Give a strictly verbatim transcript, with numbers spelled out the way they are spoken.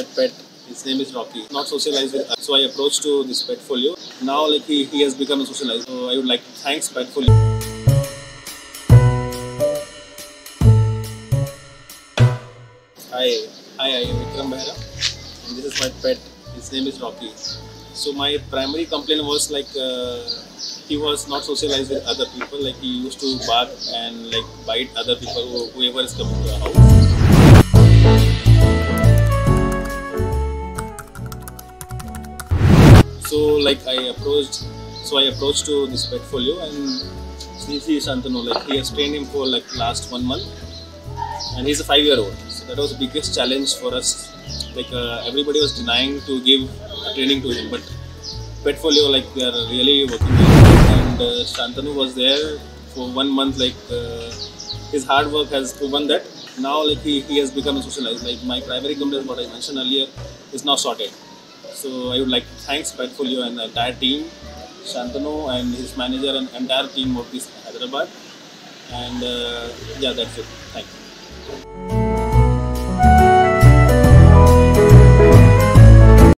my pet. His name is Rocky. Not socialized with us, so I approached to this Petfolio. Now, like he, he has become a socialized. So I would like to thanks Petfolio. Hi, hi, I am Vikram Behra, and this is my pet. His name is Rocky. So my primary complaint was like uh, he was not socialized with other people. Like he used to bark and like bite other people, who, whoever is coming to the house. So like I approached, so I approached to this Petfolio, and he is Shantanu. Like he has trained him for like last one month, and he's a five-year-old. So that was the biggest challenge for us. Like uh, everybody was denying to give training to him, but Petfolio, like we are really working with him. And uh, Shantanu was there for one month. Like uh, his hard work has proven that now like he, he has become a socialized. Like my primary complaint, what I mentioned earlier, is now sorted. So I would like to thank Petsfolio and the entire team, Shantanu and his manager and entire team of this Hyderabad. And uh, yeah, that's it. Thank you.